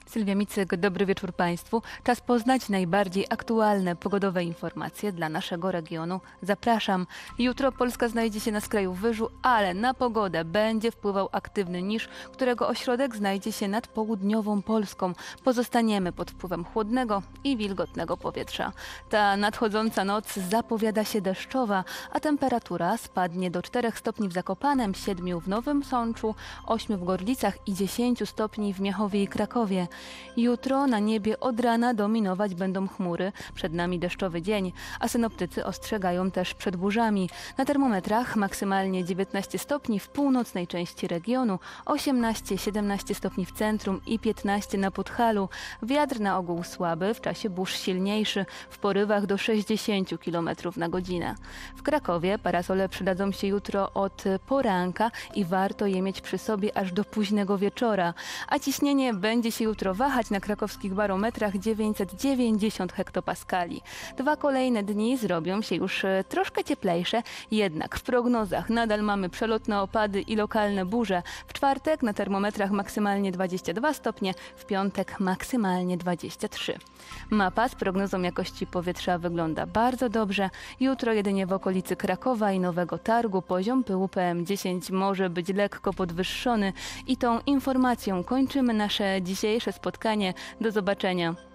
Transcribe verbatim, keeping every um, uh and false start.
Sylwia Micyk, dobry wieczór Państwu. Czas poznać najbardziej aktualne pogodowe informacje dla naszego regionu. Zapraszam. Jutro Polska znajdzie się na skraju wyżu, ale na pogodę będzie wpływał aktywny niż, którego ośrodek znajdzie się nad południową Polską. Pozostaniemy pod wpływem chłodnego i wilgotnego powietrza. Ta nadchodząca noc zapowiada się deszczowa, a temperatura spadnie do czterech stopni w Zakopanem, siedmiu w Nowym Sączu, ośmiu w Gorlicach i dziesięciu stopni w Miechowie i Krakowie. Jutro na niebie od rana dominować będą chmury, przed nami deszczowy dzień, a synoptycy ostrzegają też przed burzami. Na termometrach maksymalnie dziewiętnaście stopni w północnej części regionu, osiemnaście siedemnaście stopni w centrum i piętnaście na Podhalu. Wiatr na ogół słaby, w czasie burz silniejszy, w porywach do sześćdziesięciu kilometrów na godzinę. W Krakowie parasole przydadzą się jutro od poranka i warto je mieć przy sobie aż do późnego wieczora, a ciśnienie będzie się jutro wahać na krakowskich barometrach dziewięćset dziewięćdziesiąt hektopaskali. Dwa kolejne dni zrobią się już troszkę cieplejsze, jednak w prognozach nadal mamy przelotne opady i lokalne burze. W czwartek na termometrach maksymalnie dwadzieścia dwa stopnie, w piątek maksymalnie dwadzieścia trzy. Mapa z prognozą jakości powietrza wygląda bardzo dobrze. Jutro jedynie w okolicy Krakowa i Nowego Targu poziom pyłu P M dziesięć może być lekko podwyższony i tą informacją kończymy nasze dzisiejsze spotkanie. Do zobaczenia.